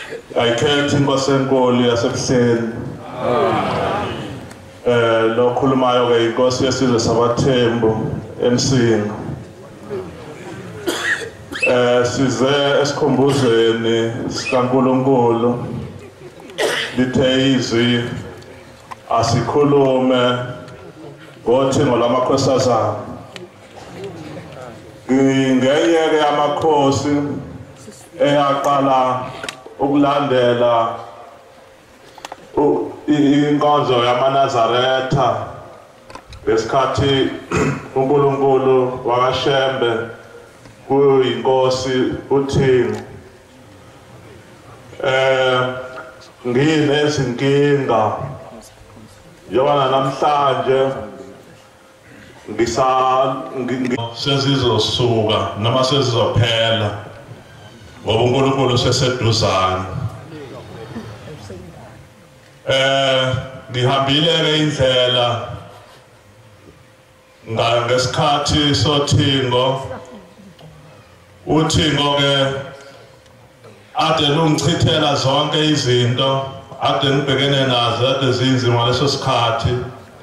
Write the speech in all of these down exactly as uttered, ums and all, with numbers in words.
ayikhethi inkosi enkulu yasebuhleni eh lo khulumayo ke inkosi yesizwe sabathembu emsingo eh size esikhumbuzweni sikaNkulunkulu lithe izwi asikhulume ngothingo lamakhosazana ngeyeke amakhosi eyaqala ukulandela inkonzo yamaNazaretha ngesikhathi uNkulunkulu wakashembe kuyinkosi uThingo eh nginezinkinga yona namhlanje ngisa sezizosuka noma sezizophela ngoba uNkulunkulu seseduzana eh ngihambile ke indlela ngesikhathi sothingo uThingo ke ade lungichithela zonke izinto ade ngibhekene nazo ade zinzima leso sikhathi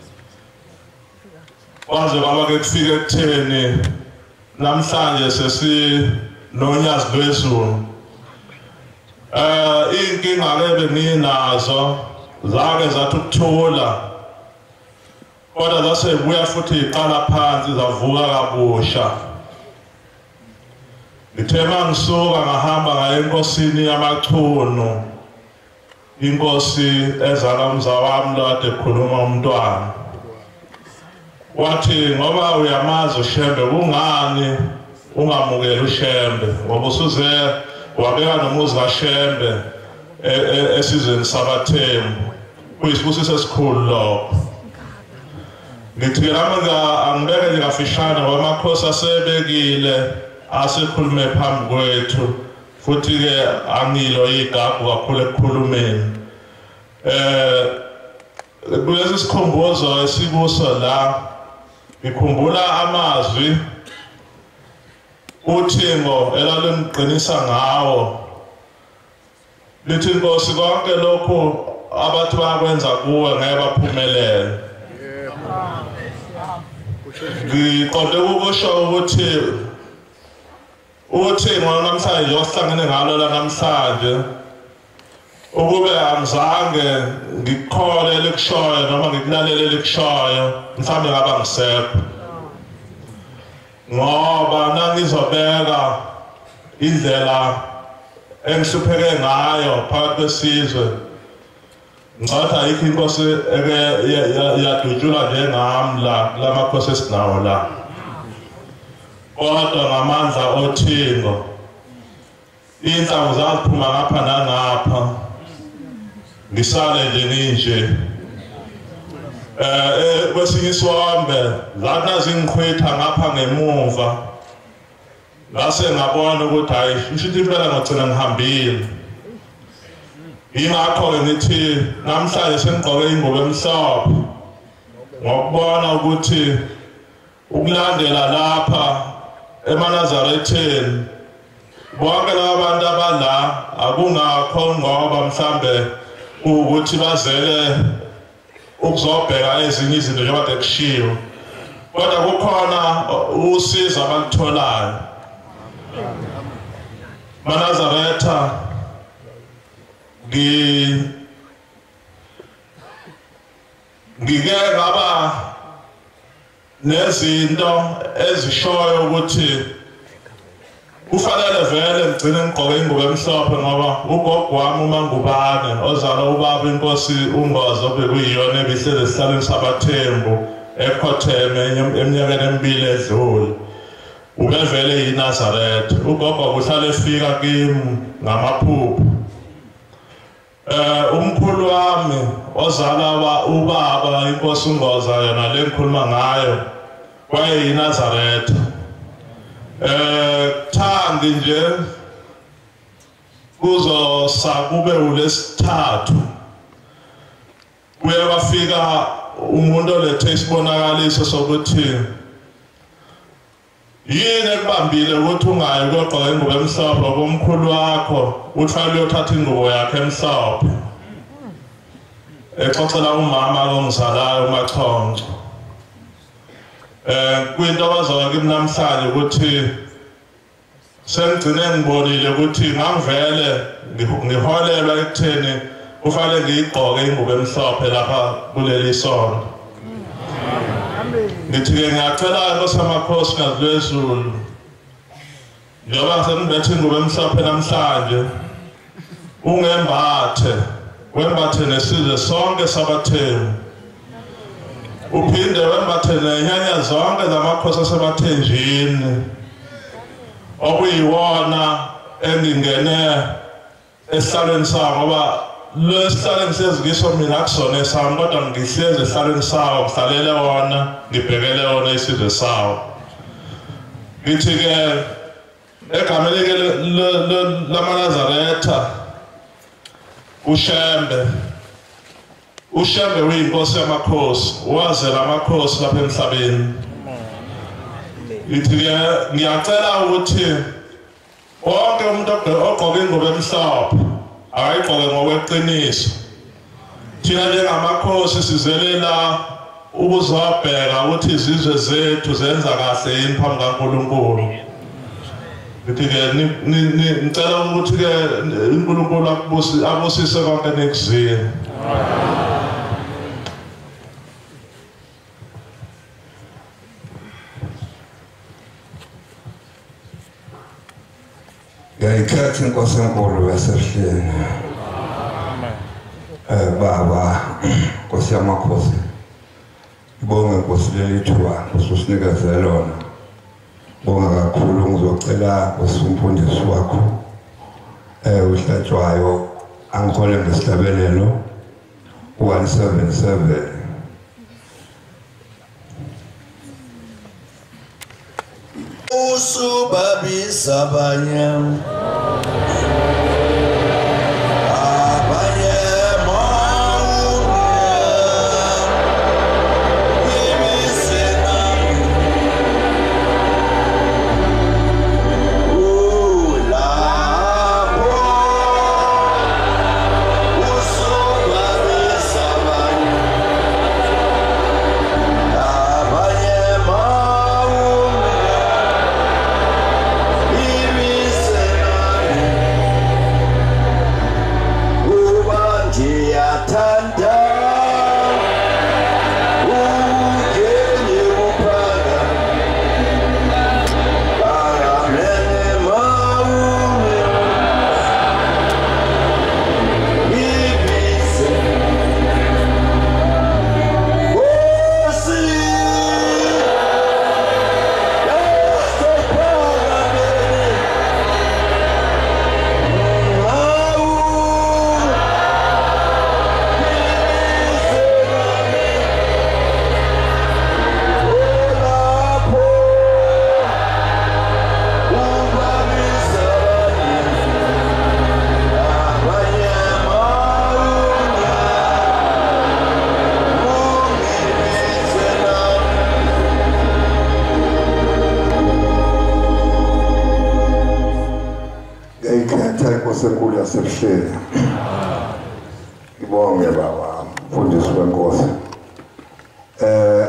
kwaze kwaba ke kufika ekutheni namhlanje sesi nonyazi lwezulu eh inkinga ke benginazo zake zathi ukuthula kodwa zase buya futhi iqala phansi zavuka kabusha ngithema ngisuka ngahamba ngaye enkosini yamachunu inkosi ezala umzawami lo ade khuluma umntwana wathi ngoba uyamazi ushembe kungani ungamukela ushembe ngoba usuze wabeka nomuzi kaShembe esizweni sabathembu kuyisibusiso esikhulu lokho ngithi nami angibeke ngafishana ngoba amakhosi asebekile asekhulume phambi kwethu futhi ke angilo igagu kakhulu ekukhulumeni eh kulesi sikhumbuzo esibuso la ngikhumbula amazwi uThingo elalemqinisa ngawo lithi inkosi konke lokho abathi bakwenza kuwe ngeke baphumelele ngiqonde ukusho ukuthi uThingo namhlanje ohlangene ngalo la namhlanje ukube angizange ngikhole lekushoyo noma ngikulalele lekushoyo mhlawumbe ngaba ngisekho ngoba nangizobeka indlela engihlupheke ngayo phakathi kwesizwe ngicatha ayikho inkosi eke yadutshula njengami la kulamakhosi esinawo la kodwa ngamandla oThingo inhlangu zaziphuma ngapha nangapha ngisale nje ninje eh kwesinye iswambe zana zingikhwetha ngapha ngemuva ngase ngabona ukuthi hayi ngishithi impela ngocela ngihambile ingakho ngithi namhlanje sengigqoke ingubo emhlophe ngokubona ukuthi ukulandela lapha emanazaretheni bonke labantu abala akungakho ngoba mhlambe ukuthi bazele ukuzobheka ezinye izinto njengoba kushiwo kodwa kukhona usizo abalutholayo maNazaretha ngi ngike ngaba nezinto ezishoyo ukuthi kufanele vele ngigcine ngigqoke ingubo emhlophe ngoba ugogo wami uMangubane ozala ubaba inkosi uNgozo bekuyiyona ebihlele esihlalweni sabathembu ekhotheme eminyakeni emibili edlule ubevele yiNazaretha ugogo uhlala efika kimi ngamaphupho eh umkhulu wami ozala ubaba inkosi uNgoza yona le ngikhuluma ngayo kwayiNazaretha eh thandi nje kuzo sakube ulesithathu kuye kwafika umuntu olethe isibonakaliso sokuthi yini ekubambile ukuthi ungayi kogqoka ingubo emhlophe komkhulu wakho uthwala uyothatha ingubo yakhe emhlophe exoxela umama ongizalayo uMachonco eh kwinto abazoba kimi namhlanje ukuthi sengigcine ngibonile ukuthi ngangivele ngiholelwa ekutheni kufanele ngiyigqoke ingubo emhlophe lapha kuleli sonto. Ngithi ke ngiyacela Nkosi yamakhosi ngazwezulu njengoba sengibethe ingubo emhlophe namhlanje ungembathe wembathe nesizwe sonke sabathembu uphinde wembathe nenyanya zonke zamakhosi asebathenjini okuyiwona engingene esihlalweni sawo ngoba lesihlalweni sezikiso mina akusona esami kodwa ngihlezi esihlalweni sawo ngihlalele wona ngibhekele wona isizwe sawo. Ngithi ke egameni ke lamaNazaretha uShembe uShembe uyinkosi yamakhosi wazela amakhosi lapha emhlabeni. Ngithi ke ngiyacela ukuthi wonke umuntu ogqoke ingubo emhlophe akayigqoke ngokweqiniso. Thina njengamakhosi sizelela ukuzobheka ukuthi izizwe zethu zenza kahle yini phambi kaNkulunkulu. Ngithi ke ngicela ukuthi ke uNkulunkulu abusise konke nekuzini. Ngiyayikhetha inkosi enkulu yasehleni. Eh baba Nkosi yamakhosi. Ngibonge Nkosi leli thuba ususinikeze lona. Ngibonga kakhulu ngizocela usumfundisi wakho eh uhlatshwayo angihole ngesihlabelelo one seven seven. Usubabisa abanye senkulu yasehleni. Ngibonge baba mfundisi wenkosi. Eh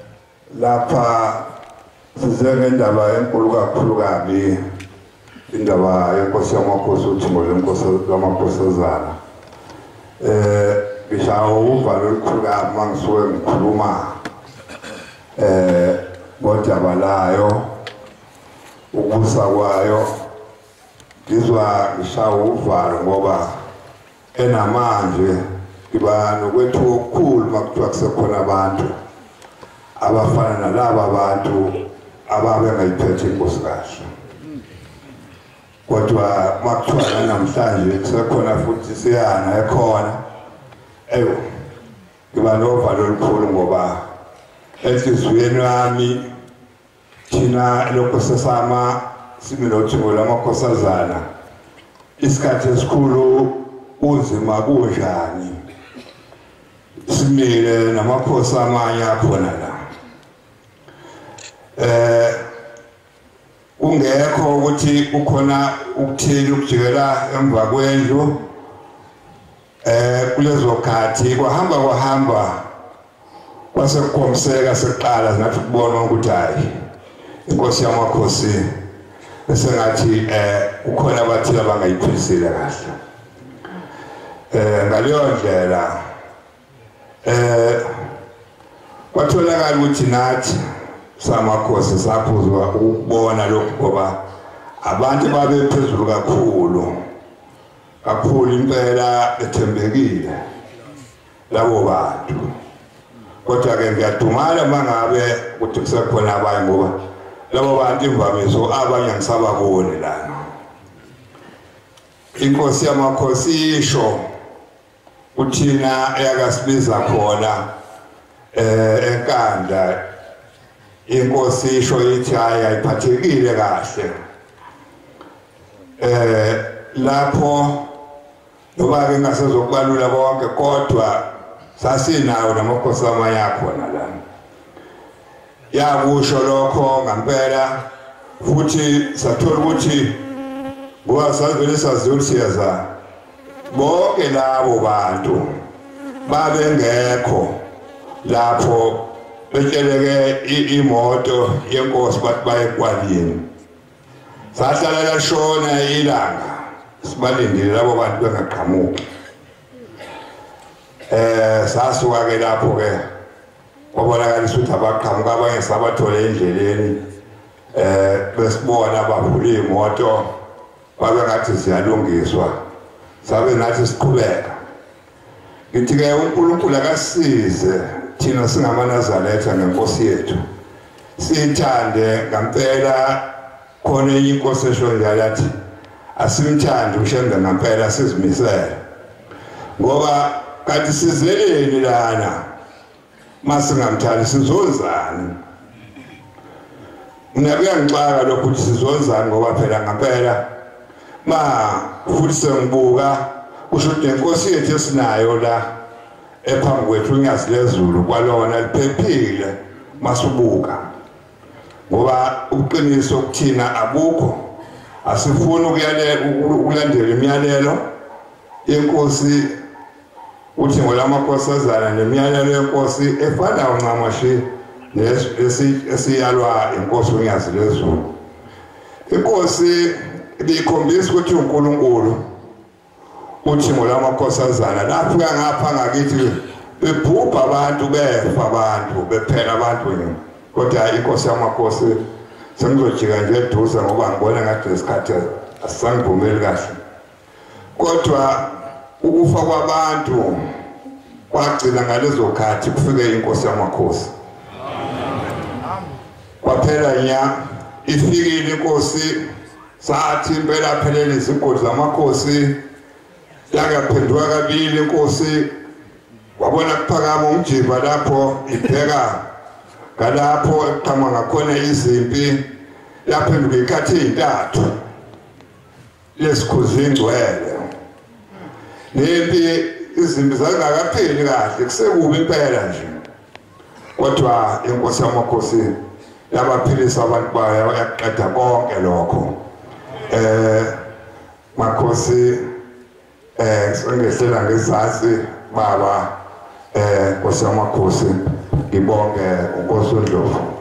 lapha size ngendaba enkulu kakhulu kabi indaba yenkosi yamakhosi uthimbo lenkosi lamakhosazana. Eh bishawo uvalo olukhulu kabi mangisuke ngikhuluma eh kodaba layo ukusa kwayo ngizwa ngishawa uvalo ngoba enamanje iba nokwethu okukhulu makuthiwa kusekhona abantu abafana nalabo abantu ababe ngayiphethe inkosi kahle. Kodwa makuthiwa namhlanje kusekhona futhi siyana ekhona eyo iba novalo olukhulu ngoba enhliziyweni yami thina lokho sesama similothimbo lamakhosazana isikhathi esikhulu unzima kunjani simile namakhosi amanye akhona la. Eh ungekho ukuthi ukhona ukuthini ukujikela emva kwendlu eh kulezo khathi kwahamba kwahamba kwase kukhomseka seqala nathi kubona ukuthi hayi inkosi yamakhosi esengathi eh ukhona abathile abangayiphilisile kahle eh ngaleyo ndlela eh kwatholakala ukuthi nathi samakhosi saphuzwa ukubona lokho ngoba abantu babe phezulu kakhulu kakhulu impela ethembekile labo bantu kodwa ke ngiyadumala mangabe ukuthi kusekhona abanye ngoba labo bantu imvamiso abanye ngisababone lana inkosi yamakhosi isho uthina eyakasibiza khona eh enkandla inkosi isho ithi hayi ayiphathekile kahle eh lapho noba ke ngasezokubalula bonke kodwa sasinawo namakhosi amanye akhona la yakusho lokho ngempela futhi sathola ukuthi ngoba savele saziwe ukuthi siyaza bonke labo bantu babengekho lapho beteleke imoto yenkosi bathi baye kwalini sahlala la shona ilanga sibalindile labo bantu bengaqhamuki eh sasuka ke lapho ke kwabonakalisa ukuthi abaqhamuka abanye sabathole endleleni eh besibona bavula imoto babe ngathi ziyalungiswa sabe nathi siqhubeka ngithi ke uNkulunkulu akasize thina singamaNazaretha ngenkosi yethu sithande ngempela khona inkosi eshonjalo yathi asimthande ushembe ngempela sizimisele ngoba kanti sizeleni lana masingamthandi sizonzani Ngiyabeka ngixaka lokho ukuthi sizonzani ngoba phela ngempela ma futhi sengibuka kusho ukuthi inkosi yethu esinayo la ephambi kwethu unyazi lezulu kwalona liphephile masubuka ngoba uqiniso ukuthina abukho asifuni ukulandela imiyalelo yenkosi uthi ngolamakhosazana nemiyalelo yenkosi efana uncamashi nesiyalwa inkosi unyazi lezulu inkosi ibikhombisa ukuthi uNkulunkulu uthi ngolamakhosazana lapho ngapha ngakithi bebhubha abantu befa abantu bephela abantu kodwa inkosi yamakhosi sengizojika nje eduze ngoba ngibona ngathi lesikhathi asangivumeli kahle kodwa ukufa kwabantu kwagcina ngalezo khathi kufike inkosi yamakhosi kwaphela nya ifikile inkosi sathi impela phelele izigodi zamakhosi yakaphenduka kabili inkosi wabona kuphakama umjiba lapho ibheka ngalapho eqhama ngakhona izimpi yaphenduka ikhathi ezintathu lesikhuzi ingcwele nempi izimpi zangakapheli kahle kusekubi impela nje kodwa inkosi yamakhosi yabaphilisa abantu bayo yaqeda konke lokho eh makhosi eh sengehlela ngezantsi baba eh nkosi yamakhosi ngibonge uNkosi uNdlovu